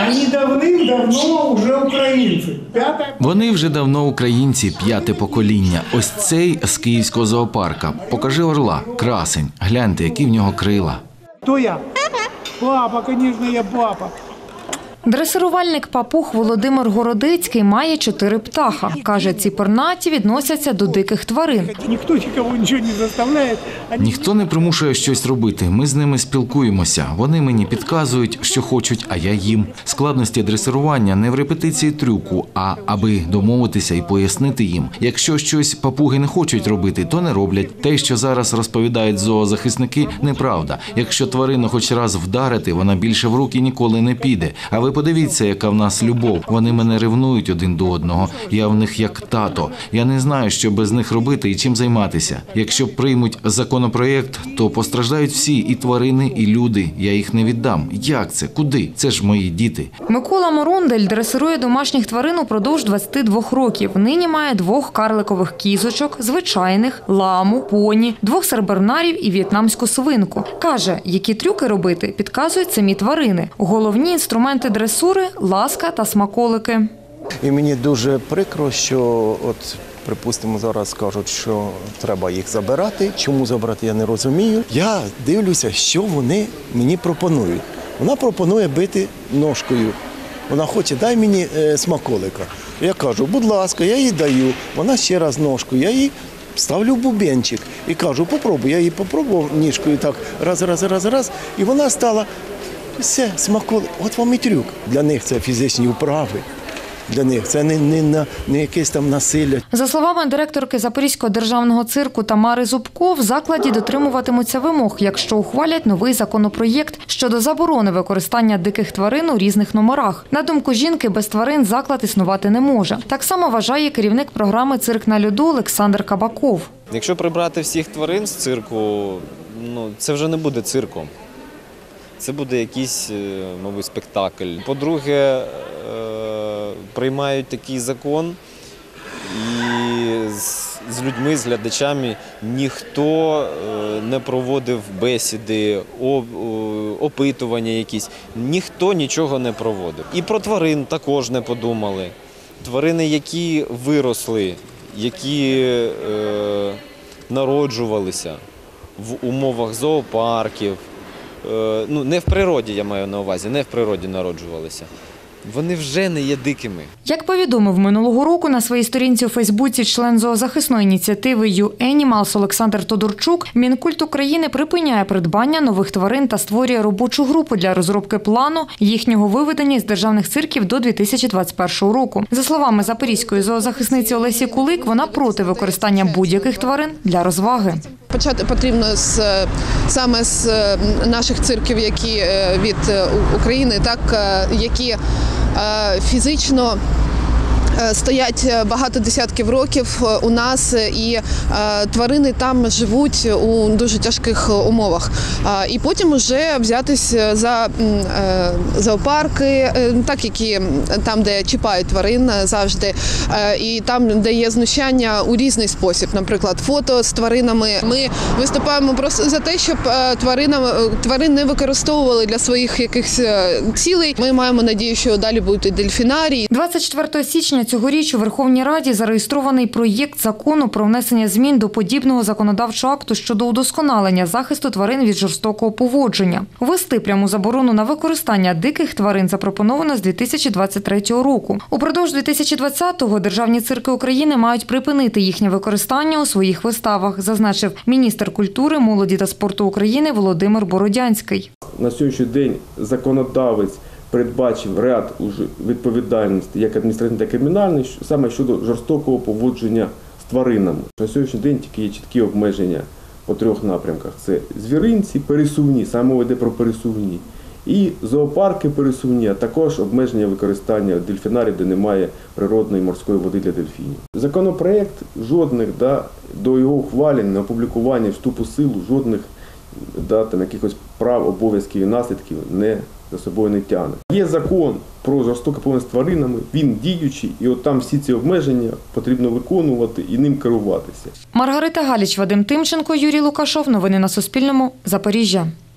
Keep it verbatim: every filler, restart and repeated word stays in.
Вони давним-давно вже українці. П'яте... Вони вже давно українці, п'яте покоління. Ось цей з київського зоопарка. Покажи орла, красень. Гляньте, які в нього крила. Хто я? Папа, звісно, я папа. Дресирувальник папуг Володимир Городицький має чотири птаха. Каже, ці пернаті відносяться до диких тварин. Ніхто нікого нічого не заставляє. Ніхто не примушує щось робити. Ми з ними спілкуємося. Вони мені підказують, що хочуть, а я їм. Складності дресирування не в репетиції трюку, а аби домовитися і пояснити їм. Якщо щось папуги не хочуть робити, то не роблять. Те, що зараз розповідають зоозахисники, неправда. Якщо тварину хоч раз вдарити, вона більше в руки ніколи не піде. А ви подивіться, яка в нас любов. Вони мене ревнують один до одного. Я в них як тато. Я не знаю, що без них робити і чим займатися. Якщо приймуть законопроєкт, то постраждають всі, і тварини, і люди. Я їх не віддам. Як це? Куди? Це ж мої діти. Микола Морундель дресирує домашніх тварин упродовж двадцяти двох років. Нині має двох карликових кізочок, звичайних, ламу, поні, двох сербернарів і в'єтнамську свинку. Каже, які трюки робити, підказують самі тварини. Головні інструменти дресури – ласка та смаколики. І мені дуже прикро, що от, припустимо, зараз кажуть, що треба їх забирати. Чому забирати, я не розумію. Я дивлюся, що вони мені пропонують. Вона пропонує бити ножкою. Вона хоче, дай мені е, смаколика. Я кажу, будь ласка, я їй даю. Вона ще раз ножку, я їй ставлю бубенчик і кажу, попробуй. Я її попробував ніжкою так, раз, раз, раз, раз. І вона стала, все, смаколик. От вам і трюк. Для них це фізичні вправи. Для них це не, не, не, не якесь там насилля. За словами директорки Запорізького державного цирку Тамари Зубко, в закладі дотримуватимуться вимог, якщо ухвалять новий законопроєкт щодо заборони використання диких тварин у різних номерах. На думку жінки, без тварин заклад існувати не може. Так само вважає керівник програми «Цирк на льоду» Олександр Кабаков. Якщо прибрати всіх тварин з цирку, ну, це вже не буде цирком. Це буде якийсь новий спектакль. По-друге, приймають такий закон, і з людьми, з глядачами ніхто не проводив бесіди, опитування якісь, ніхто нічого не проводив. І про тварин також не подумали. Тварини, які виросли, які е, народжувалися в умовах зоопарків, е, ну не в природі, я маю на увазі, не в природі народжувалися. Вони вже не є дикими. Як повідомив минулого року на своїй сторінці у Фейсбуці член зоозахисної ініціативи «Ю Енімалс» Олександр Тодорчук, Мінкульт України припиняє придбання нових тварин та створює робочу групу для розробки плану їхнього виведення з державних цирків до дві тисячі двадцять першого року. За словами запорізької зоозахисниці Олесі Кулик, вона проти використання будь-яких тварин для розваги. Почати потрібно з, саме з наших цирків, які від України, так, які фізично стоять багато десятків років у нас, і тварини там живуть у дуже тяжких умовах. І потім вже взятись за зоопарки, так, які там, де чіпають тварин завжди, і там, де є знущання у різний спосіб, наприклад, фото з тваринами. Ми виступаємо просто за те, щоб тваринам, тварин не використовували для своїх якихось цілей. Ми маємо надію, що далі будуть і дельфінарії. двадцять четвертого січня цьогоріч у Верховній Раді зареєстрований проєкт закону про внесення змін до подібного законодавчого акту щодо удосконалення захисту тварин від жорстокого поводження. Ввести пряму заборону на використання диких тварин запропоновано з дві тисячі двадцять третього року. Упродовж дві тисячі двадцятого державні цирки України мають припинити їхнє використання у своїх виставах, зазначив міністр культури, молоді та спорту України Володимир Бородянський. На сьогоднішній день законодавець передбачив ряд відповідальностей, як адміністративної, так і кримінальної, саме щодо жорстокого поводження з тваринами. На сьогоднішній день тільки є чіткі обмеження по трьох напрямках. Це звіринці, пересувні, саме мова йде про пересувні, і зоопарки пересувні, а також обмеження використання дельфінарів, де немає природної морської води для дельфінів. Законопроєкт жодних, да, до його ухвалення, опублікування, вступу в силу, жодних да, там, якихось прав, обов'язків і наслідків не за собою не тягне. Є закон про жорстоке поводження з тваринами, він діючий, і от там всі ці обмеження потрібно виконувати і ним керуватися. Маргарита Галіч, Вадим Тимченко, Юрій Лукашов. Новини на Суспільному. Запоріжжя.